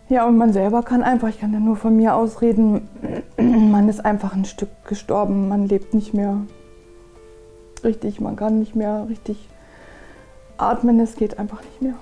Ja, und man selber kann einfach, ich kann ja nur von mir ausreden, man ist einfach ein Stück gestorben, man lebt nicht mehr richtig, man kann nicht mehr richtig atmen, es geht einfach nicht mehr.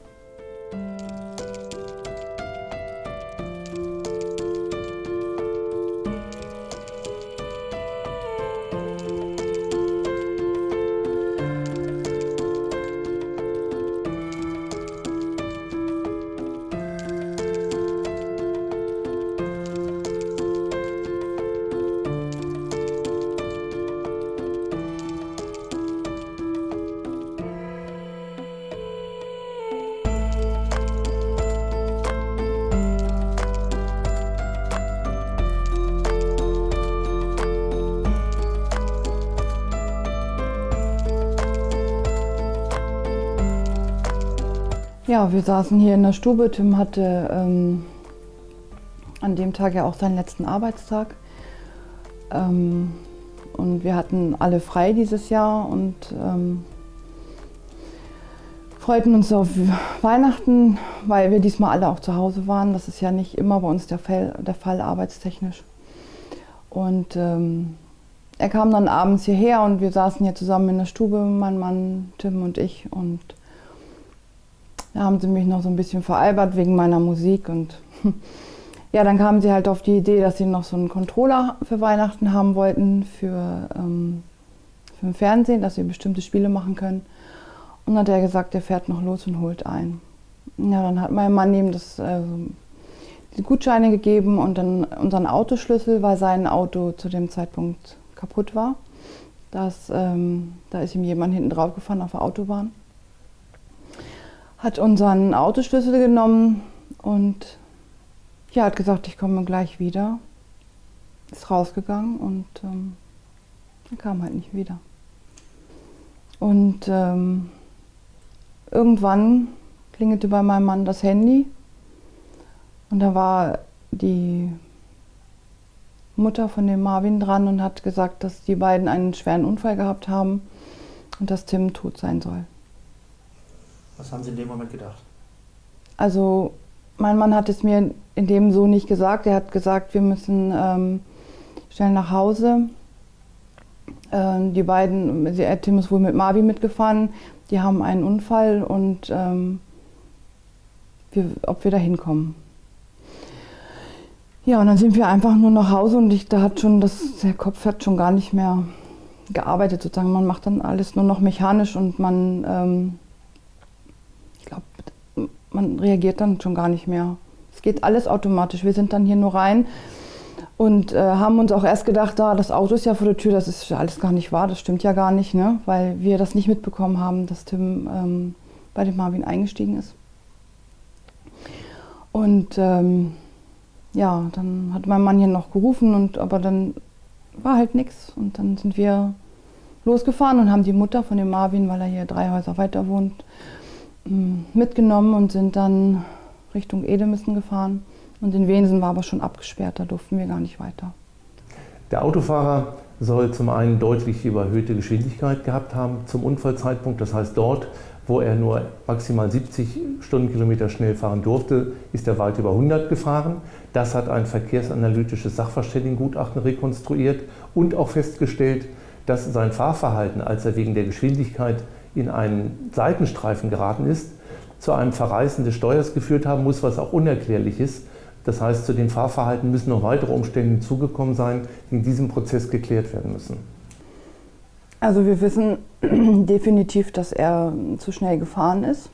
Ja, wir saßen hier in der Stube. Tim hatte an dem Tag ja auch seinen letzten Arbeitstag. Und wir hatten alle frei dieses Jahr und freuten uns auf Weihnachten, weil wir diesmal alle auch zu Hause waren. Das ist ja nicht immer bei uns der Fall arbeitstechnisch. Und er kam dann abends hierher und wir saßen hier zusammen in der Stube, mein Mann, Tim und ich. Und da haben sie mich noch so ein bisschen veralbert wegen meiner Musik. Und ja, dann kamen sie halt auf die Idee, dass sie noch so einen Controller für Weihnachten haben wollten für den Fernsehen, dass sie bestimmte Spiele machen können. Und dann hat er gesagt, er fährt noch los und holt einen. Ja, dann hat mein Mann ihm die Gutscheine gegeben und dann unseren Autoschlüssel, weil sein Auto zu dem Zeitpunkt kaputt war. Da ist ihm jemand hinten drauf gefahren auf der Autobahn. Hat unseren Autoschlüssel genommen und ja, hat gesagt, ich komme gleich wieder. Ist rausgegangen und er kam halt nicht wieder. Und irgendwann klingelte bei meinem Mann das Handy und da war die Mutter von dem Marvin dran und hat gesagt, dass die beiden einen schweren Unfall gehabt haben und dass Tim tot sein soll. Was haben Sie in dem Moment gedacht? Also mein Mann hat es mir in dem so nicht gesagt. Er hat gesagt, wir müssen schnell nach Hause. Die beiden, Tim ist wohl mit Marvin mitgefahren, die haben einen Unfall und ob wir da hinkommen. Ja, und dann sind wir einfach nur nach Hause und der Kopf hat schon gar nicht mehr gearbeitet sozusagen. Man macht dann alles nur noch mechanisch und man reagiert dann schon gar nicht mehr. Es geht alles automatisch. Wir sind dann hier nur rein und haben uns auch erst gedacht, das Auto ist ja vor der Tür, das ist alles gar nicht wahr, das stimmt ja gar nicht, ne? Weil wir das nicht mitbekommen haben, dass Tim bei dem Marvin eingestiegen ist. Und ja, dann hat mein Mann hier noch gerufen, aber dann war halt nichts. Und dann sind wir losgefahren und haben die Mutter von dem Marvin, weil er hier 3 Häuser weiter wohnt, mitgenommen und sind dann Richtung Edemissen gefahren. Und in Wensen war aber schon abgesperrt, da durften wir gar nicht weiter. Der Autofahrer soll zum einen deutlich überhöhte Geschwindigkeit gehabt haben zum Unfallzeitpunkt. Das heißt, dort, wo er nur maximal 70 Stundenkilometer schnell fahren durfte, ist er weit über 100 gefahren. Das hat ein verkehrsanalytisches Sachverständigengutachten rekonstruiert und auch festgestellt, dass sein Fahrverhalten, als er wegen der Geschwindigkeit in einen Seitenstreifen geraten ist, zu einem Verreißen des Steuers geführt haben muss, was auch unerklärlich ist. Das heißt, zu dem Fahrverhalten müssen noch weitere Umstände hinzugekommen sein, die in diesem Prozess geklärt werden müssen. Also wir wissen definitiv, dass er zu schnell gefahren ist.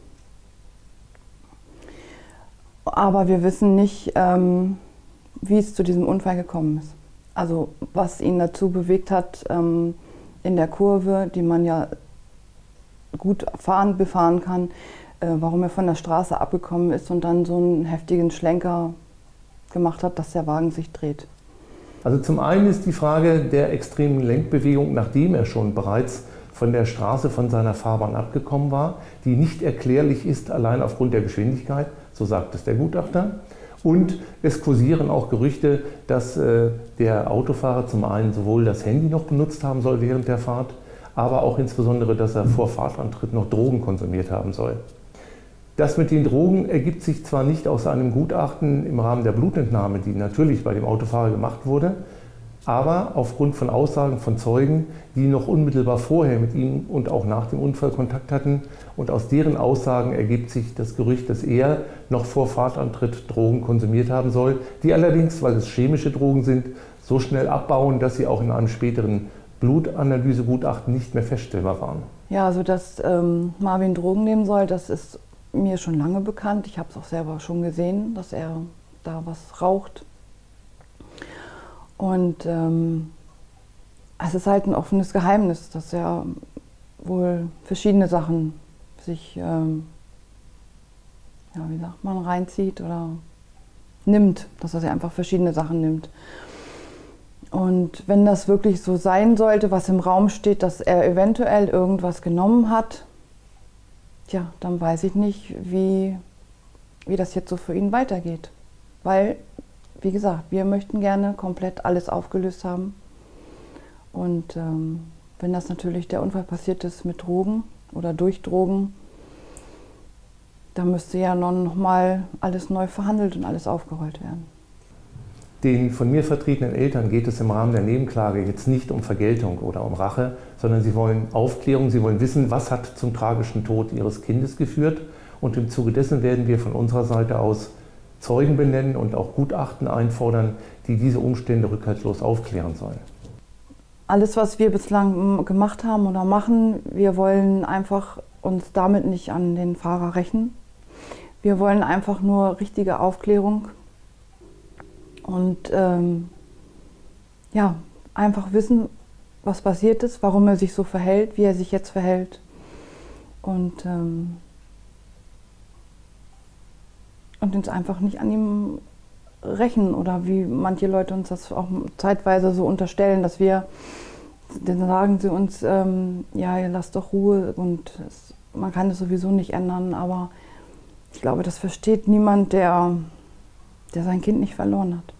Aber wir wissen nicht, wie es zu diesem Unfall gekommen ist. Also was ihn dazu bewegt hat, in der Kurve, die man ja gut befahren kann, warum er von der Straße abgekommen ist und dann so einen heftigen Schlenker gemacht hat, dass der Wagen sich dreht. Also zum einen ist die Frage der extremen Lenkbewegung, nachdem er schon bereits von der Straße, von seiner Fahrbahn abgekommen war, die nicht erklärlich ist, allein aufgrund der Geschwindigkeit, so sagt es der Gutachter. Und es kursieren auch Gerüchte, dass der Autofahrer zum einen sowohl das Handy noch benutzt haben soll während der Fahrt, aber auch insbesondere, dass er vor Fahrtantritt noch Drogen konsumiert haben soll. Das mit den Drogen ergibt sich zwar nicht aus einem Gutachten im Rahmen der Blutentnahme, die natürlich bei dem Autofahrer gemacht wurde, aber aufgrund von Aussagen von Zeugen, die noch unmittelbar vorher mit ihm und auch nach dem Unfall Kontakt hatten. Und aus deren Aussagen ergibt sich das Gerücht, dass er noch vor Fahrtantritt Drogen konsumiert haben soll, die allerdings, weil es chemische Drogen sind, so schnell abbauen, dass sie auch in einem späteren Blutanalysegutachten nicht mehr feststellbar waren. Ja, also dass Marvin Drogen nehmen soll, das ist mir schon lange bekannt. Ich habe es auch selber schon gesehen, dass er da was raucht. Und es ist halt ein offenes Geheimnis, dass er wohl verschiedene Sachen sich, ja, wie sagt man, reinzieht oder nimmt, dass er sich einfach verschiedene Sachen nimmt. Und wenn das wirklich so sein sollte, was im Raum steht, dass er eventuell irgendwas genommen hat, ja, dann weiß ich nicht, wie das jetzt so für ihn weitergeht. Weil, wie gesagt, wir möchten gerne komplett alles aufgelöst haben. Und wenn das natürlich der Unfall passiert ist mit Drogen oder durch Drogen, dann müsste ja noch mal alles neu verhandelt und alles aufgerollt werden. Den von mir vertretenen Eltern geht es im Rahmen der Nebenklage jetzt nicht um Vergeltung oder um Rache, sondern sie wollen Aufklärung, sie wollen wissen, was hat zum tragischen Tod ihres Kindes geführt. Und im Zuge dessen werden wir von unserer Seite aus Zeugen benennen und auch Gutachten einfordern, die diese Umstände rückhaltlos aufklären sollen. Alles, was wir bislang gemacht haben oder machen, wir wollen einfach uns damit nicht an den Fahrer rächen. Wir wollen einfach nur richtige Aufklärung und ja, einfach wissen, was passiert ist, warum er sich so verhält, wie er sich jetzt verhält. Und uns einfach nicht an ihm rächen oder wie manche Leute uns das auch zeitweise so unterstellen, dass wir, dann sagen sie uns, ja, ihr lasst doch Ruhe und man kann es sowieso nicht ändern, aber ich glaube, das versteht niemand, der sein Kind nicht verloren hat.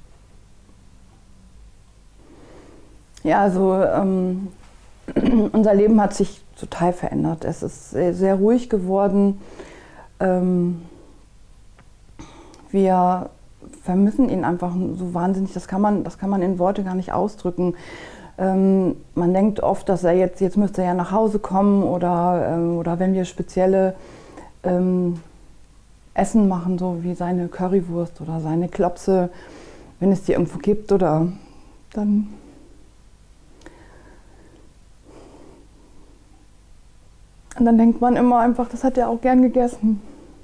Ja, also unser Leben hat sich total verändert. Es ist sehr, sehr ruhig geworden. Wir vermissen ihn einfach so wahnsinnig. Das kann man in Worte gar nicht ausdrücken. Man denkt oft, dass er jetzt müsste er ja nach Hause kommen oder wenn wir spezielle Essen machen, so wie seine Currywurst oder seine Klopse, wenn es die irgendwo gibt oder dann. Und dann denkt man immer einfach, das hat er auch gern gegessen.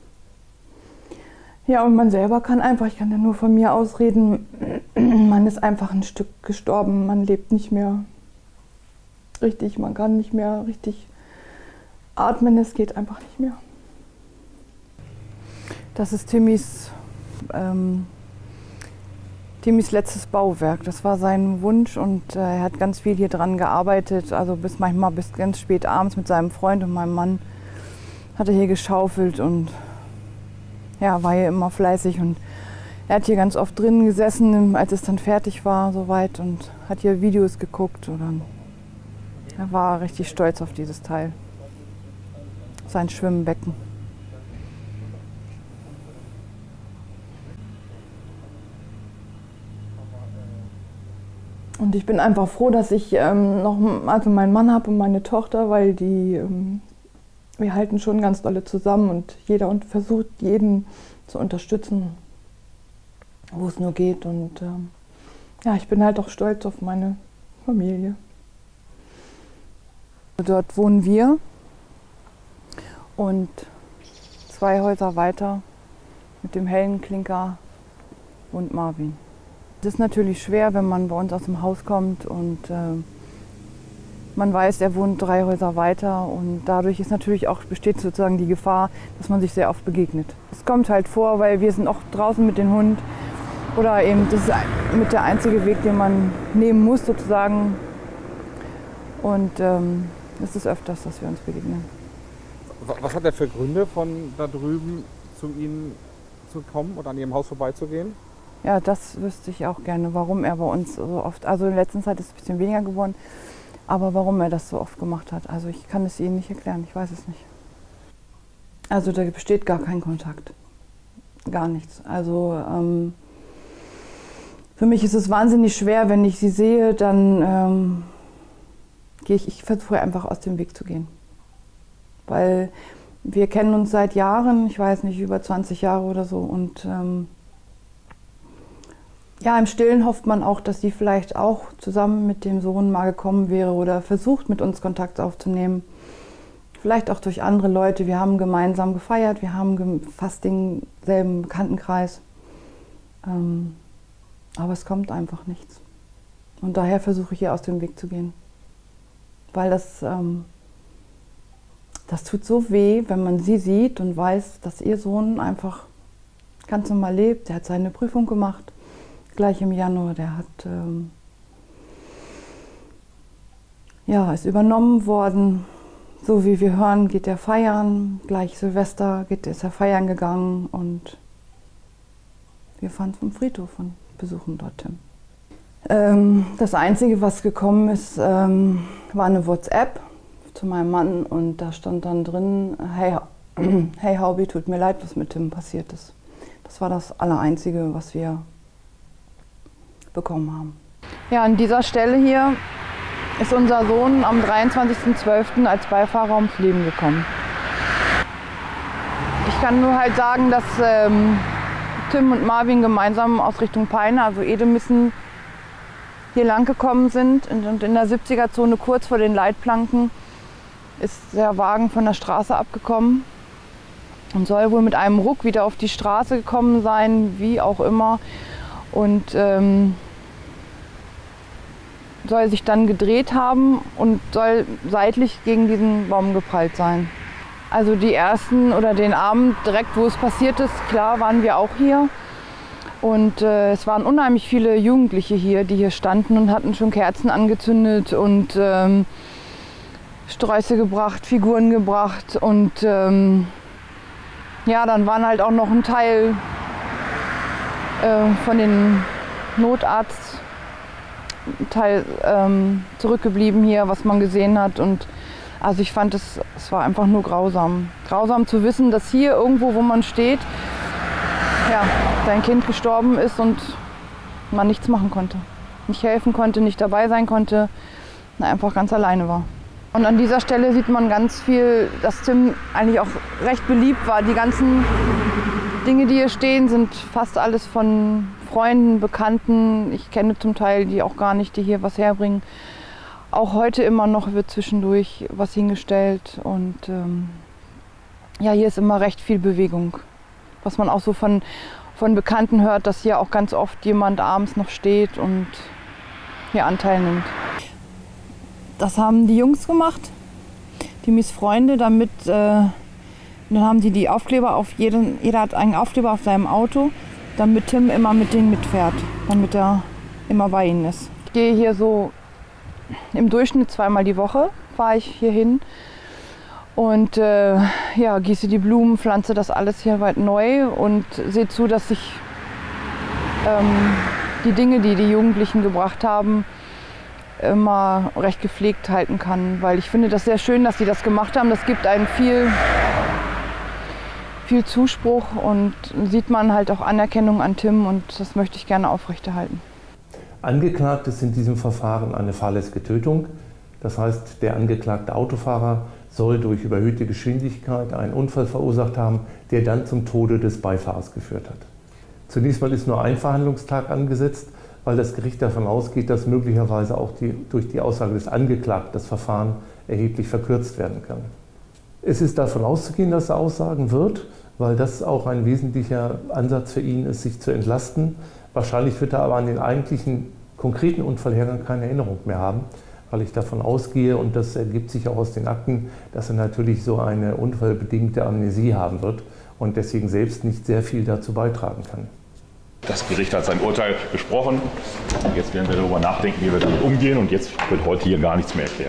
Ja, und man selber kann einfach, ich kann ja nur von mir ausreden, man ist einfach ein Stück gestorben, man lebt nicht mehr richtig, man kann nicht mehr richtig atmen, es geht einfach nicht mehr. Das ist Timmys letztes Bauwerk, das war sein Wunsch und er hat ganz viel hier dran gearbeitet, also manchmal bis ganz spät abends mit seinem Freund und meinem Mann hat er hier geschaufelt und ja, war hier immer fleißig und er hat hier ganz oft drin gesessen, als es dann fertig war soweit und hat hier Videos geguckt und dann, er war richtig stolz auf dieses Teil, sein Schwimmbecken. Und ich bin einfach froh, dass ich noch meinen Mann habe und meine Tochter, weil wir halten schon ganz dolle zusammen und jeder versucht, jeden zu unterstützen, wo es nur geht. Und ja, ich bin halt auch stolz auf meine Familie. Dort wohnen wir und 2 Häuser weiter mit dem hellen Klinker wohnt Marvin. Es ist natürlich schwer, wenn man bei uns aus dem Haus kommt und man weiß, er wohnt 3 Häuser weiter und dadurch besteht sozusagen die Gefahr, dass man sich sehr oft begegnet. Es kommt halt vor, weil wir sind auch draußen mit dem Hund oder eben das ist mit der einzige Weg, den man nehmen muss sozusagen und es ist öfters, dass wir uns begegnen. Was hat er für Gründe, von da drüben zu Ihnen zu kommen oder an Ihrem Haus vorbeizugehen? Ja, das wüsste ich auch gerne, warum er bei uns so oft, also in letzter Zeit ist es ein bisschen weniger geworden, aber warum er das so oft gemacht hat. Also ich kann es Ihnen nicht erklären, ich weiß es nicht. Also da besteht gar kein Kontakt, gar nichts. Also für mich ist es wahnsinnig schwer, wenn ich sie sehe, dann ich versuche einfach aus dem Weg zu gehen. Weil wir kennen uns seit Jahren, ich weiß nicht, über 20 Jahre oder so. Und ja, im Stillen hofft man auch, dass sie vielleicht auch zusammen mit dem Sohn mal gekommen wäre oder versucht, mit uns Kontakt aufzunehmen. Vielleicht auch durch andere Leute. Wir haben gemeinsam gefeiert, wir haben fast denselben Bekanntenkreis. Aber es kommt einfach nichts. Und daher versuche ich ihr aus dem Weg zu gehen. Weil das tut so weh, wenn man sie sieht und weiß, dass ihr Sohn einfach ganz normal lebt. Der hat seine Prüfung gemacht, gleich im Januar. Der hat, ist übernommen worden. So wie wir hören, geht er feiern. Gleich Silvester ist er feiern gegangen. Und wir fahren vom Friedhof und besuchen dort Tim. Das Einzige, was gekommen ist, war eine WhatsApp zu meinem Mann und da stand dann drin, hey Haubi, tut mir leid, was mit Tim passiert ist. Das war das Allereinzige, was wir bekommen haben. Ja, an dieser Stelle hier ist unser Sohn am 23.12. als Beifahrer ums Leben gekommen. Ich kann nur halt sagen, dass Tim und Marvin gemeinsam aus Richtung Peine, also Edemissen, hier lang gekommen sind und in der 70er-Zone kurz vor den Leitplanken ist der Wagen von der Straße abgekommen und soll wohl mit einem Ruck wieder auf die Straße gekommen sein, wie auch immer, und soll sich dann gedreht haben und soll seitlich gegen diesen Baum geprallt sein. Also die ersten oder den Abend direkt, wo es passiert ist, klar waren wir auch hier. Und es waren unheimlich viele Jugendliche hier, die hier standen und hatten schon Kerzen angezündet und Sträuße gebracht, Figuren gebracht. Und dann waren halt auch noch ein Teil von den Notarzt zurückgeblieben hier, was man gesehen hat. Und also ich fand, es war einfach nur grausam. Grausam zu wissen, dass hier irgendwo, wo man steht, sein Kind gestorben ist und man nichts machen konnte. Nicht helfen konnte, nicht dabei sein konnte, einfach ganz alleine war. Und an dieser Stelle sieht man ganz viel, dass Tim eigentlich auch recht beliebt war. Die ganzen Dinge, die hier stehen, sind fast alles von Freunden, Bekannten. Ich kenne zum Teil die auch gar nicht, die hier was herbringen. Auch heute immer noch wird zwischendurch was hingestellt. Und hier ist immer recht viel Bewegung. Was man auch so von Bekannten hört, dass hier auch ganz oft jemand abends noch steht und hier Anteil nimmt. Das haben die Jungs gemacht, die Miss-Freunde, damit dann haben die Aufkleber auf jeder hat einen Aufkleber auf seinem Auto, damit Tim immer mit denen mitfährt, damit er immer bei ihnen ist. Ich gehe hier so im Durchschnitt 2-mal die Woche, fahre ich hier hin. Und gieße die Blumen, pflanze das alles hier weit neu und sehe zu, dass ich die Dinge, die die Jugendlichen gebracht haben, immer recht gepflegt halten kann. Weil ich finde das sehr schön, dass sie das gemacht haben. Das gibt einem viel Zuspruch und sieht man halt auch Anerkennung an Tim und das möchte ich gerne aufrechterhalten. Angeklagt ist in diesem Verfahren eine fahrlässige Tötung. Das heißt, der angeklagte Autofahrer soll durch überhöhte Geschwindigkeit einen Unfall verursacht haben, der dann zum Tode des Beifahrers geführt hat. Zunächst mal ist nur ein Verhandlungstag angesetzt, weil das Gericht davon ausgeht, dass möglicherweise auch durch die Aussage des Angeklagten das Verfahren erheblich verkürzt werden kann. Es ist davon auszugehen, dass er aussagen wird, weil das auch ein wesentlicher Ansatz für ihn ist, sich zu entlasten. Wahrscheinlich wird er aber an den eigentlichen konkreten Unfallhergang keine Erinnerung mehr haben, weil ich davon ausgehe, und das ergibt sich auch aus den Akten, dass er natürlich so eine unfallbedingte Amnesie haben wird und deswegen selbst nicht sehr viel dazu beitragen kann. Das Gericht hat sein Urteil gesprochen. Jetzt werden wir darüber nachdenken, wie wir damit umgehen, und jetzt wird heute hier gar nichts mehr erklärt.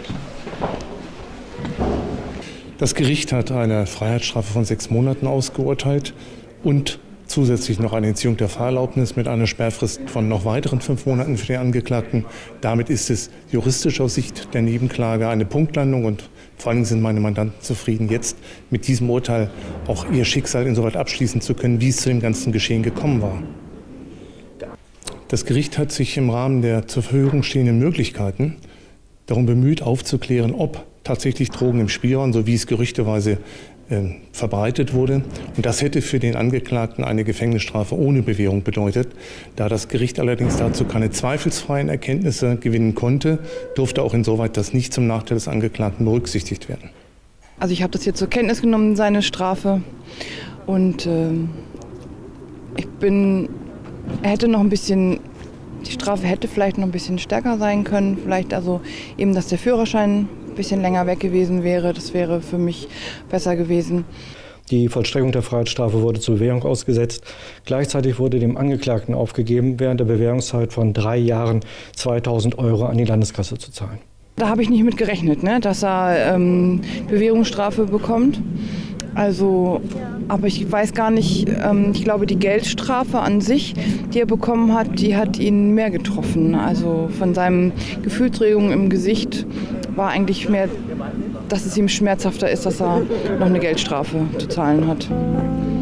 Das Gericht hat eine Freiheitsstrafe von 6 Monaten ausgeurteilt und zusätzlich noch eine Entziehung der Fahrerlaubnis mit einer Sperrfrist von noch weiteren 5 Monaten für den Angeklagten. Damit ist es juristisch aus Sicht der Nebenklage eine Punktlandung und Vor allem sind meine Mandanten zufrieden, jetzt mit diesem Urteil auch ihr Schicksal insoweit abschließen zu können, wie es zu dem ganzen Geschehen gekommen war. Das Gericht hat sich im Rahmen der zur Verfügung stehenden Möglichkeiten darum bemüht, aufzuklären, ob tatsächlich Drogen im Spiel waren, so wie es gerüchteweise verbreitet wurde. Und das hätte für den Angeklagten eine Gefängnisstrafe ohne Bewährung bedeutet. Da das Gericht allerdings dazu keine zweifelsfreien Erkenntnisse gewinnen konnte, durfte auch insoweit das nicht zum Nachteil des Angeklagten berücksichtigt werden. Also ich habe das jetzt zur Kenntnis genommen, seine Strafe. Und er hätte noch ein bisschen, die Strafe hätte vielleicht noch ein bisschen stärker sein können. Vielleicht also eben, dass der Führerschein ein bisschen länger weg gewesen wäre. Das wäre für mich besser gewesen. Die Vollstreckung der Freiheitsstrafe wurde zur Bewährung ausgesetzt. Gleichzeitig wurde dem Angeklagten aufgegeben, während der Bewährungszeit von 3 Jahren 2.000 € an die Landeskasse zu zahlen. Da habe ich nicht mit gerechnet, ne, dass er Bewährungsstrafe bekommt. Also, aber ich weiß gar nicht, ich glaube, die Geldstrafe an sich, die er bekommen hat, die hat ihn mehr getroffen. Also von seinen Gefühlsregungen im Gesicht war eigentlich mehr, dass es ihm schmerzhafter ist, dass er noch eine Geldstrafe zu zahlen hat.